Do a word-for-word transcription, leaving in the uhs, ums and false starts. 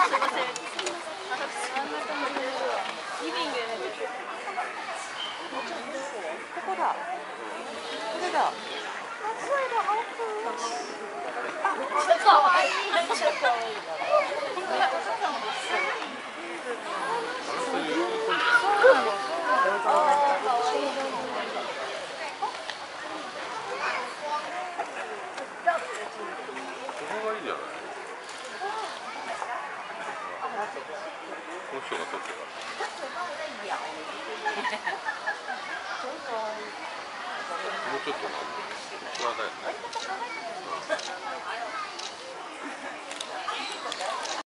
リビング。ここだ。これだ。かわいい。 この人が撮ってた。もうちょっとな、こちらだよね。